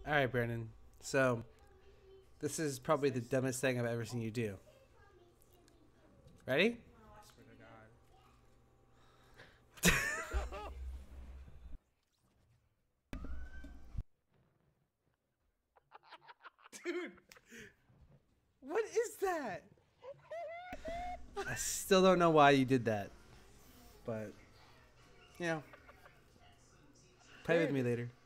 All right, Brandon. So, this is probably the dumbest thing I've ever seen you do. Ready? I swear to God. Dude, what is that? I still don't know why you did that. But, you know, play with me later.